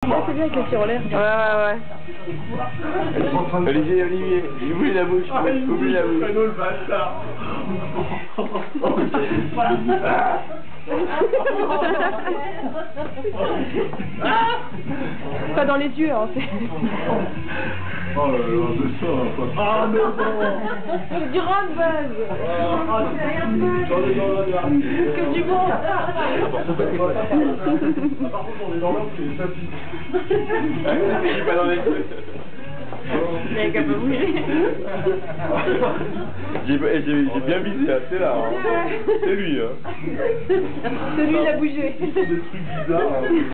c'est bien avec les pieds en l'air. Ouais. Olivier, oublie la bouche, oublie la bouche. Le bâtard. Pas dans les yeux, hein. Oh là là, c'est ça. Ah non, non. C'est du rhum, Buzz. Que du bon. Par contre, on est dans l'ordre, c'est les tapis. Il est pas dans les yeux. Mais qu'à peu bouger. J'ai bien visé, hein, c'est là. Hein. C'est lui. Hein. Celui, il a bougé. Des trucs bizarres.